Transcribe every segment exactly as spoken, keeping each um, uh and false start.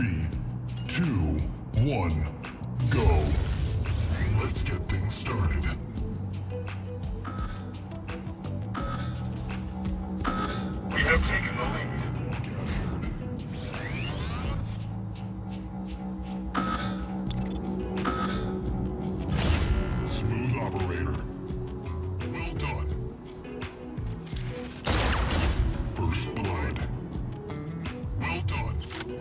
Three, two, one, go. Let's get things started. We have taken the lead. Smooth operator. Well done. First blood. Well done.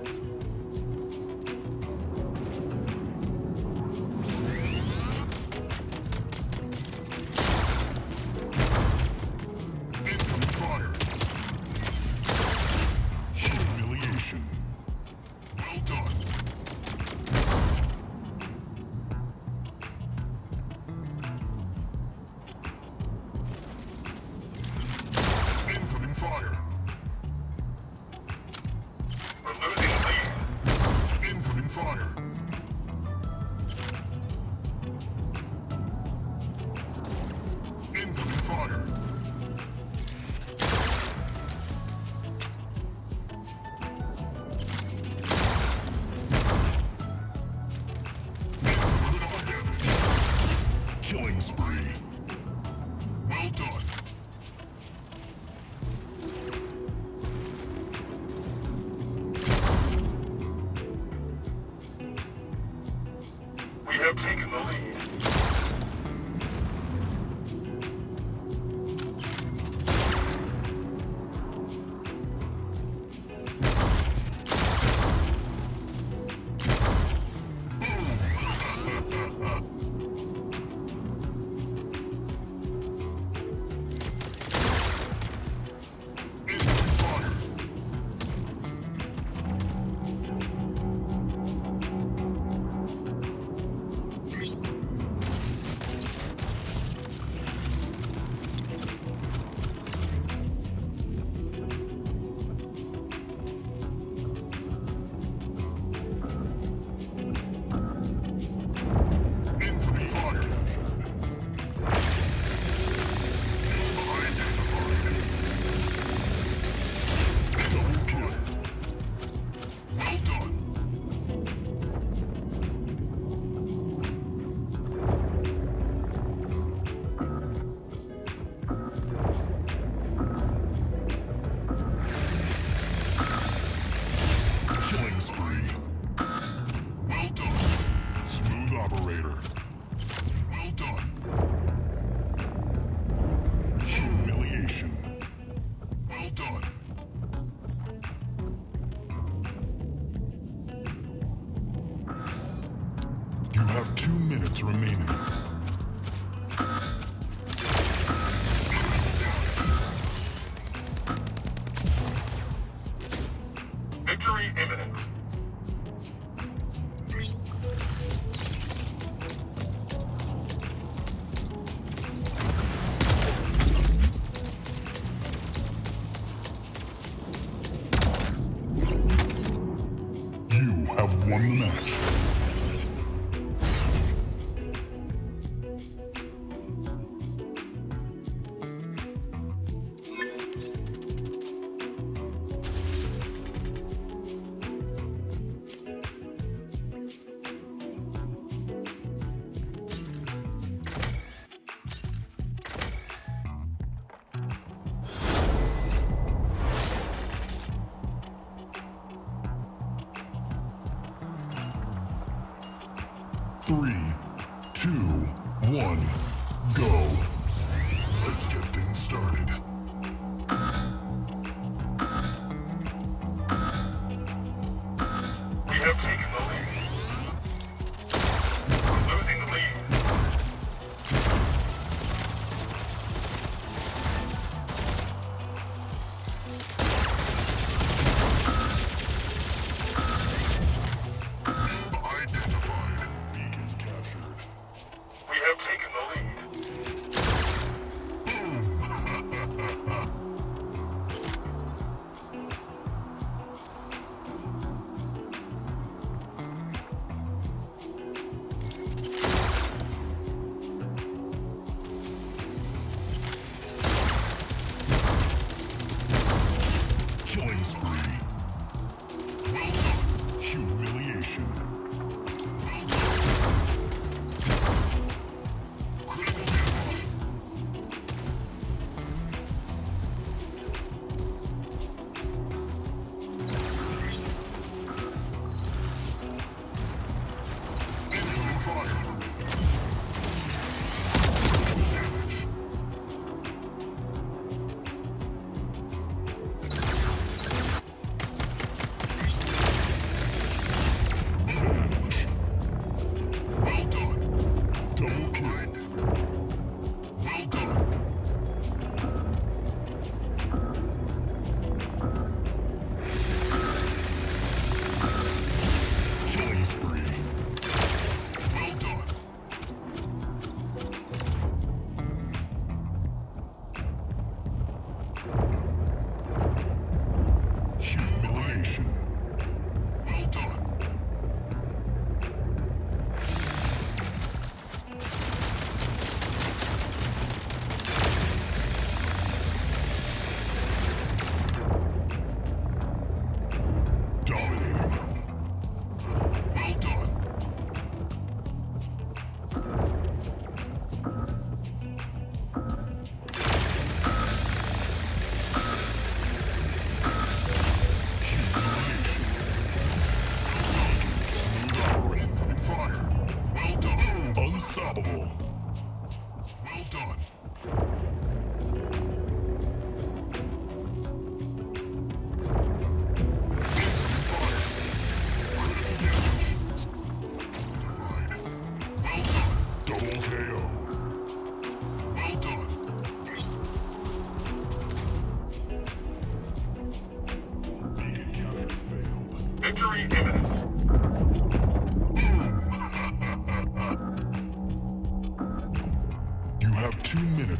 Incoming fire. Humiliation. Well done. Incoming fire. We're losing the lead. Incoming fire. Incoming fire. Incoming damage. Killing spree. Well done. We have taken the lead. Incoming fire. Incoming fire. Identified. Double kill. Well done. Killing spree. Well done. Smooth operator. Well done. Humiliation. Well done. You have two minutes remaining. Victory imminent. You have won the match. Three, two, one, go. Let's get things started. We have taken the lead. We're losing the lead. Identified. Beacon captured. We have taken the lead.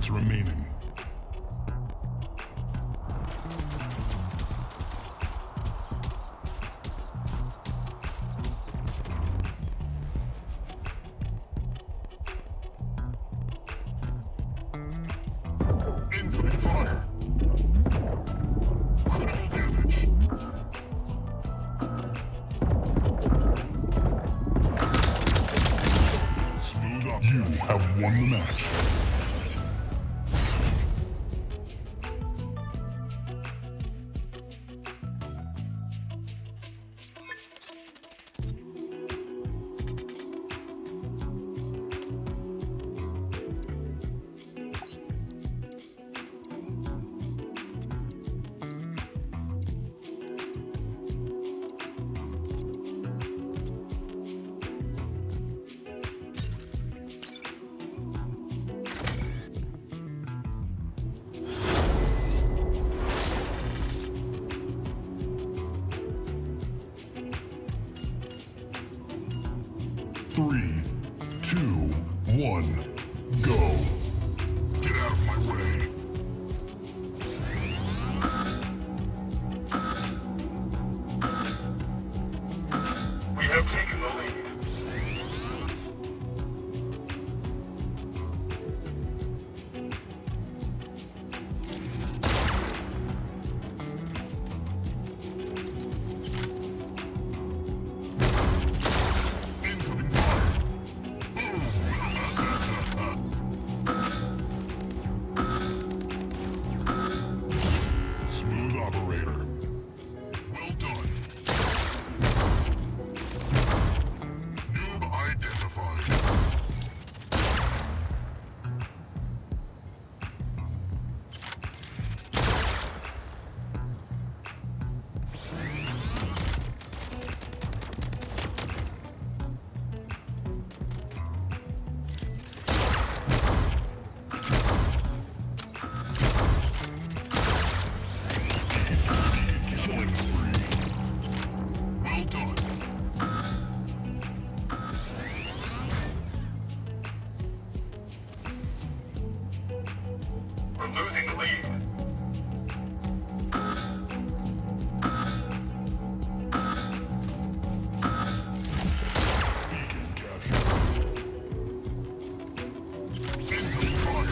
minutes remaining. Incoming fire. Critical damage. Smooth up. You have won the match. Three, two, one, go. Get out of my way. We have taken the lead. Incoming fire. Smooth operator. Well done. Noob identified. Killing spree. Well done. We're losing the lead. Beacon captured. Incoming fire.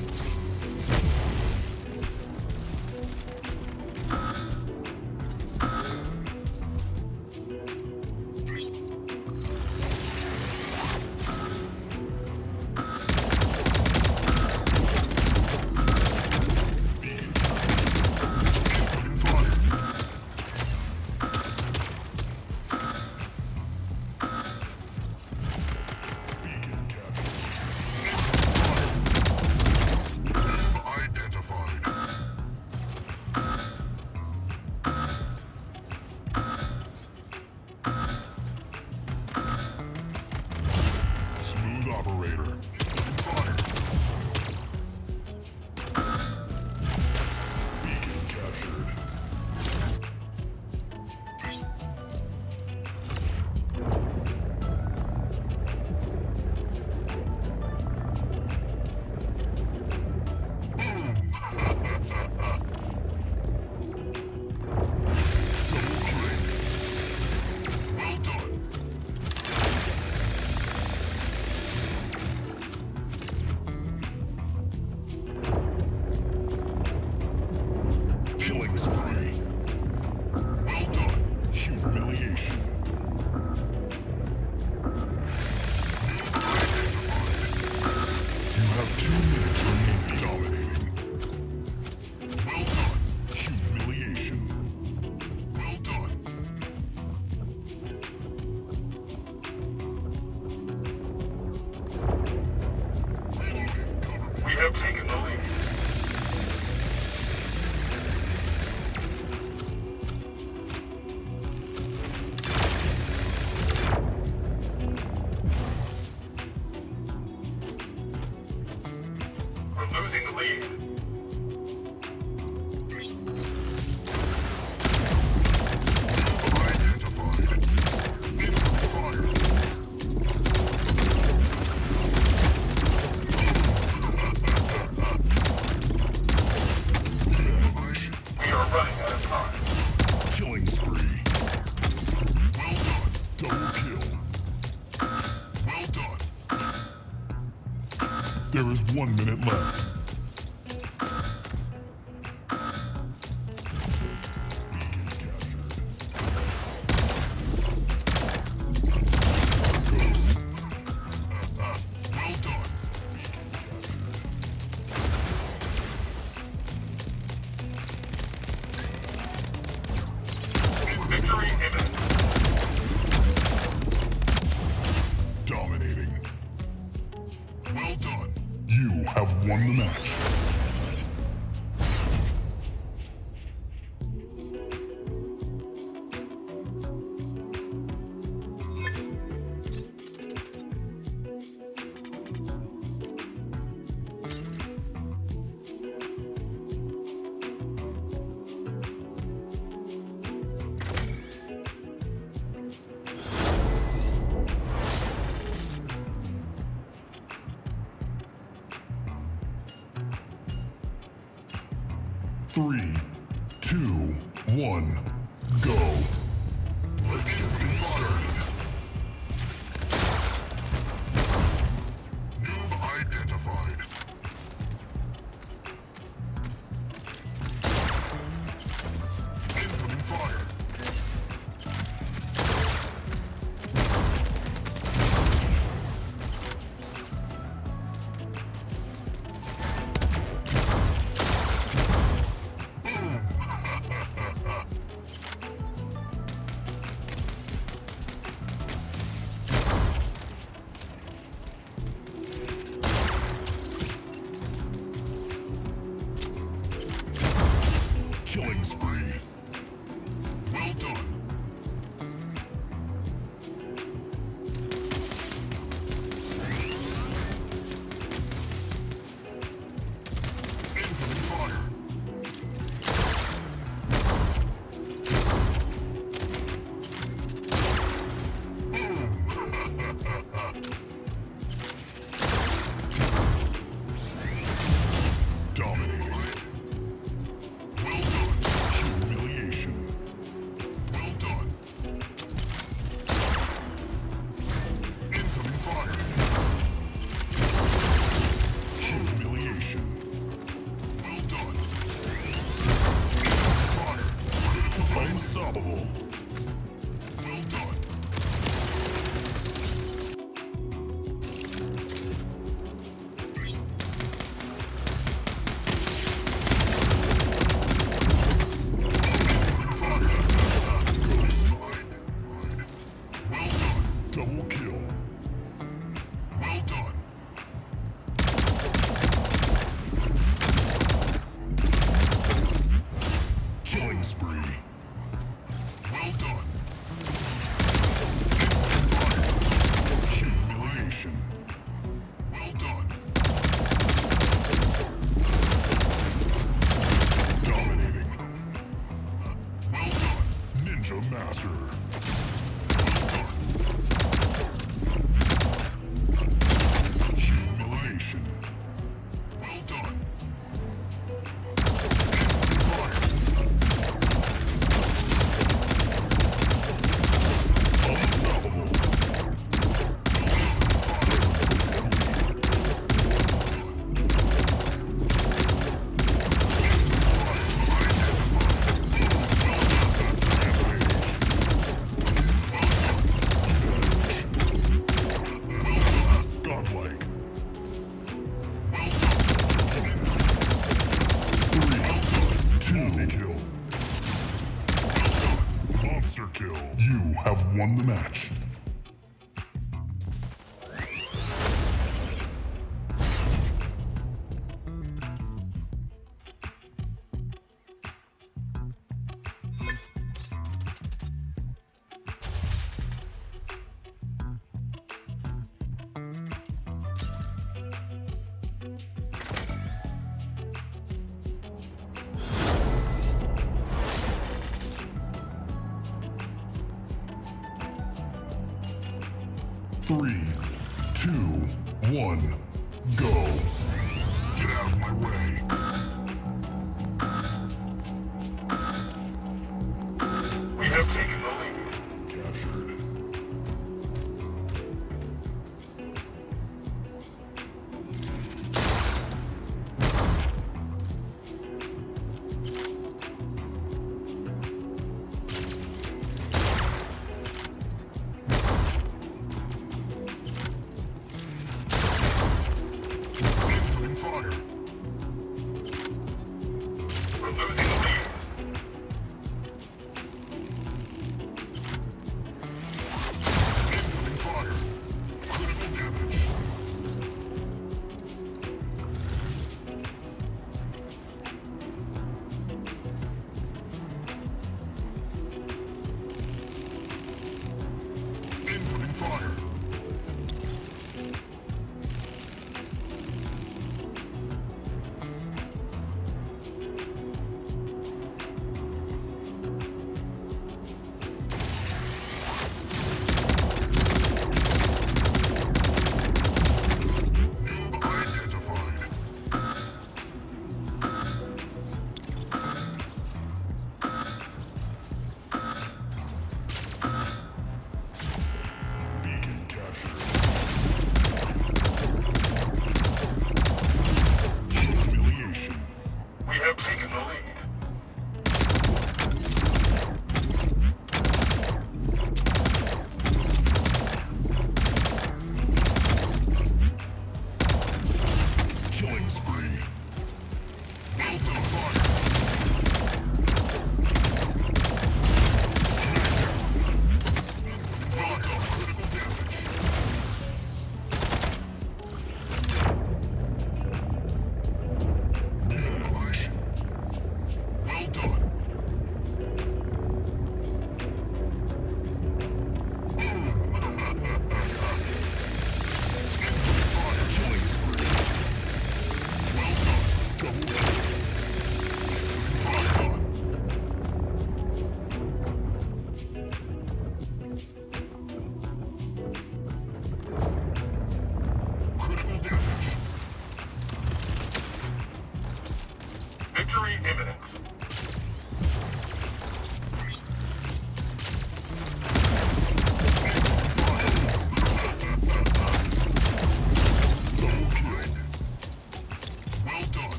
Beacon captured. Incoming fire. Beacon captured. Noob identified. Smooth operator. Fire. Beacon captured. Boom! Double click. Well done. There is one minute left. Ghost. Well done. Victory imminent. Dominating. Well done. You have won the match. Three, two, one, go. Let's get this started. Noob identified. Incoming fire. Killing spree. Well done. Incoming fire. Dominating. Well done. Humiliation. Well done. Incoming fire. Humiliation. Well done. Incoming fire. Critical fire. Unstoppable. Well done. Well done. Double kill. Well done. Killing spree. Well done. Humiliation. Well done. Dominating. Well done. Ninja Master. Well done. Humiliation. Well done. Fire. Unstoppable. Godlike. Three, two, kill. Monster kill. You have won the match. Three, two, one, go. Get out of my way. We have taken the lead. Captured.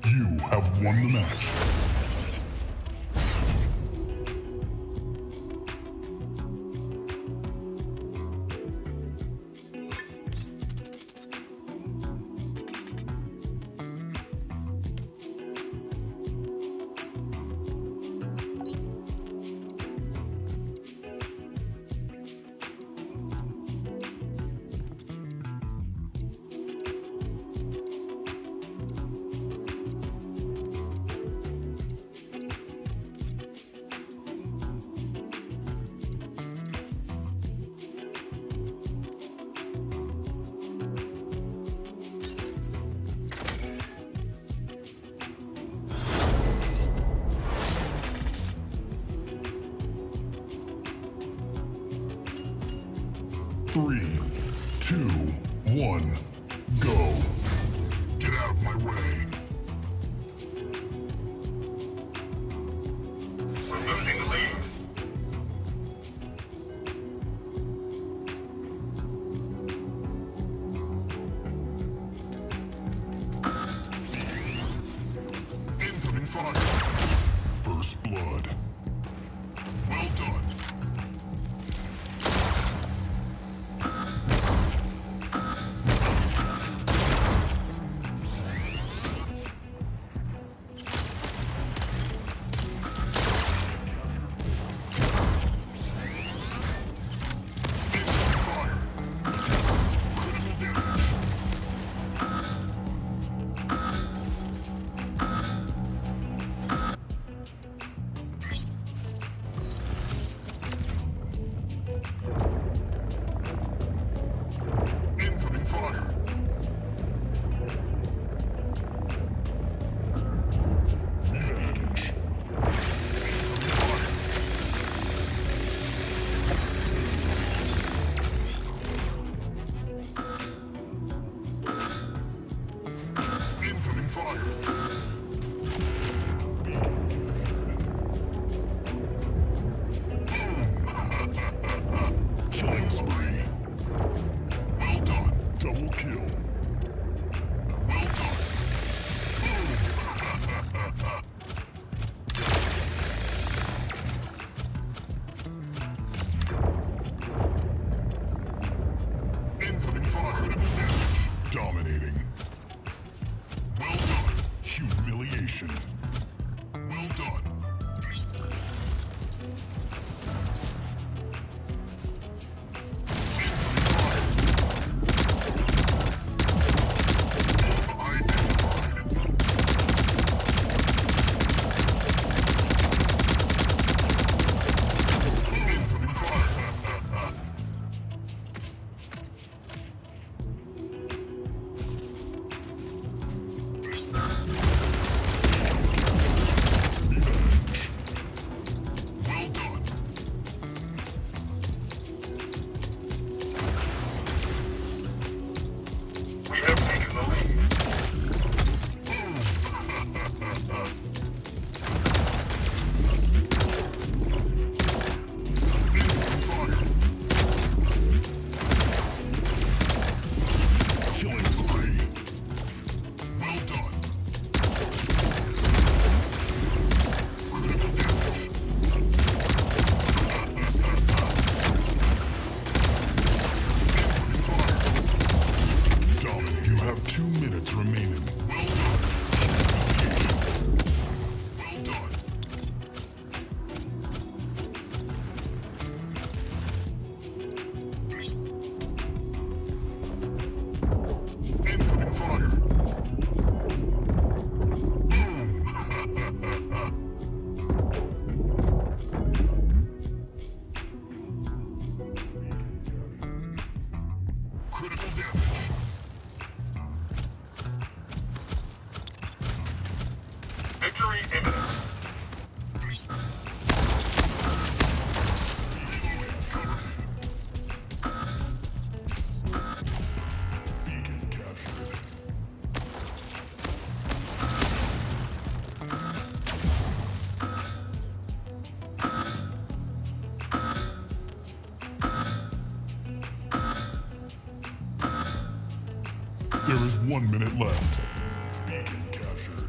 You have won the match. Three, two, one, go. Get out of my way. We're losing the lead. Incoming fire. First blood. Well done. Killing spree. Well done. Double kill. Well done. Incoming fire. Critical damage. Dominating. Well done. Humiliation. Well done. Critical damage. Victory imminent. Beacon captured. There is one minute left. Beacon captured.